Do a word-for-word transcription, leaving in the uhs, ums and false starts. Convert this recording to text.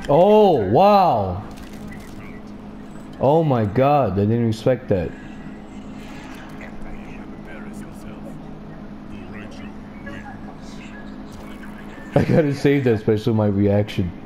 Oh, wow. Oh my god, I didn't expect that. I gotta save that, especially my reaction.